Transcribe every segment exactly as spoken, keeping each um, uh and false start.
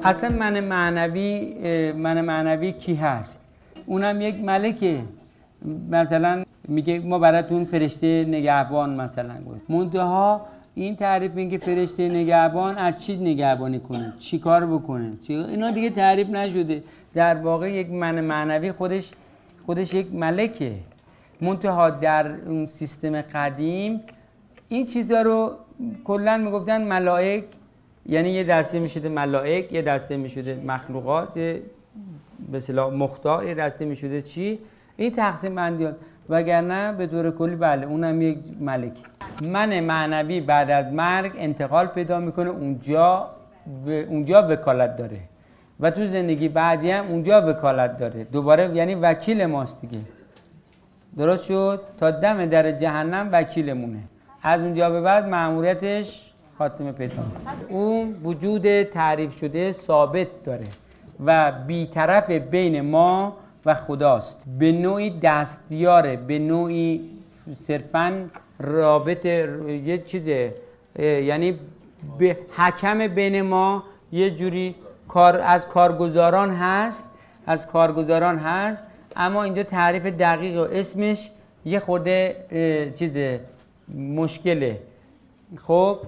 اصلا من معنوی من معنوی کی هست؟ اونم یک ملکه. مثلا میگه ما براتون فرشته نگهبان مثلا گفت. منتها این تعریف این که فرشته نگهبان از چی نگهبانی کنه، چی کار بکنه، اینا دیگه تعریف نشده. در واقع یک من معنوی خودش خودش یک ملکه. منتها در اون سیستم قدیم این چیزا رو کلا میگفتن ملائک، یعنی یه دسته میشده ملائک، یه دسته میشده مخلوقات به اصطلاح مختار، یه دسته میشده چی، این تقسیم بندیات. وگرنه به طور کلی بله اونم یک ملک. من معنوی بعد از مرگ انتقال پیدا میکنه، اونجا اونجا وکالت داره و تو زندگی بعدی هم اونجا وکالت داره دوباره، یعنی وکیل ماست دیگه. درست شد؟ تا دم در جهنم وکیلمونه. از اونجا به بعد مأموریتش خاتمه پیدا میکنه. اون وجود تعریف شده ثابت داره و بی‌طرف بین ما و خداست. به نوعی دستیاره، به نوعی صرفاً رابطه یه چیزه، یعنی به حکم بین ما یه جوری کار از کارگزاران هست، از کارگزاران هست، اما اینجا تعریف دقیق و اسمش یه خورده چیزه مشکله. خب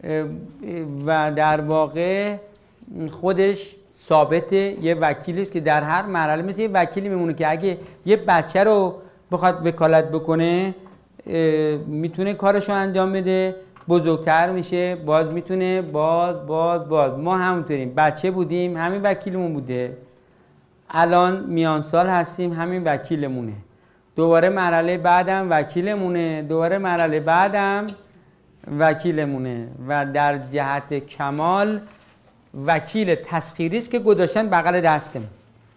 و در واقع خودش ثابته، یه وکیلی است که در هر مرحله مثل یه وکیلی میمونه که اگه یه بچه رو بخواد وکالت بکنه میتونه کارشو انجام بده، بزرگتر میشه باز میتونه باز باز باز. ما همونطوریم، بچه بودیم همین وکیلمون بوده، الان میان سال هستیم همین وکیلمونه، دوباره مرحله بعدم وکیلمونه، دوباره مرحله بعدم وکیلمونه و در جهت کمال وکیل تسخیری است که گذاشتن بغل دستمون.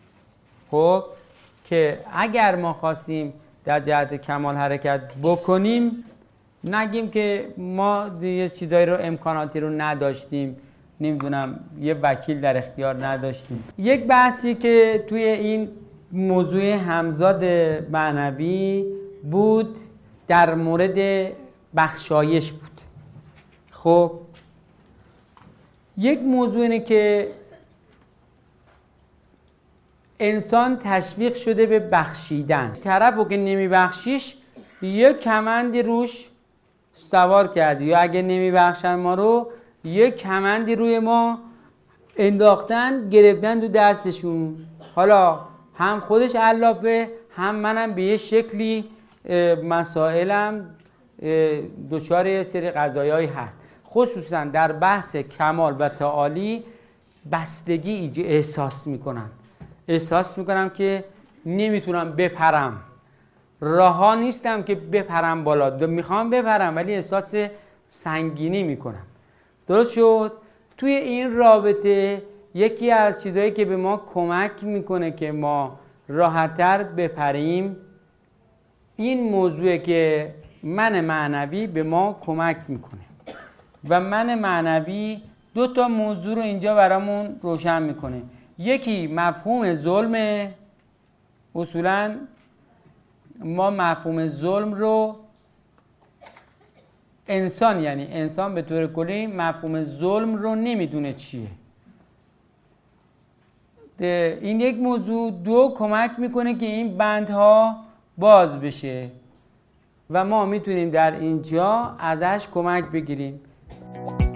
خب که اگر ما خواستیم در جهت کمال حرکت بکنیم، نگیم که ما یه چیزایی رو امکاناتی رو نداشتیم، نمیدونم یه وکیل در اختیار نداشتیم. یک بحثی که توی این موضوع همزاد معنوی بود در مورد بخشایش بود. خب یک موضوع اینه که انسان تشویق شده به بخشیدن. طرفو که نمیبخشیش یک کمندی روش سوار کردی، یا اگه نمیبخشن ما رو یک کمندی روی ما انداختن، گرفتن تو دستشون. حالا هم خودش علافه، هم منم به یه شکلی مسائلم دچار یه سری قضایایی هست. خصوصا در بحث کمال و تعالی بستگی احساس میکنم احساس میکنم که نمیتونم بپرم، رها نیستم که بپرم بالا، میخوام بپرم ولی احساس سنگینی میکنم. درست شد؟ توی این رابطه یکی از چیزهایی که به ما کمک میکنه که ما راحت‌تر بپریم این موضوع که من معنوی به ما کمک میکنه. و من معنوی دو تا موضوع رو اینجا برامون روشن میکنه. یکی مفهوم ظلم. اصولاً ما مفهوم ظلم رو انسان، یعنی انسان به طور کلی مفهوم ظلم رو نمیدونه چیه. این یک موضوع. دو، کمک میکنه که این بندها باز بشه و ما میتونیم در اینجا ازش کمک بگیریم.